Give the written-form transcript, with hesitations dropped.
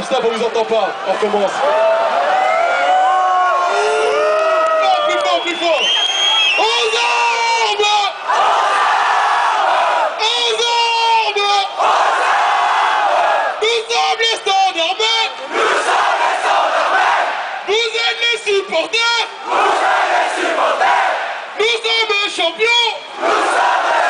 stop, on vous entend pas. On recommence. Non, plus fort, plus fort. Aux armes! Aux armes! Nous sommes les standards verts! Nous sommes les standards verts! Vous êtes les supporters! Vous êtes les supporters! Nous sommes champions! Nous sommes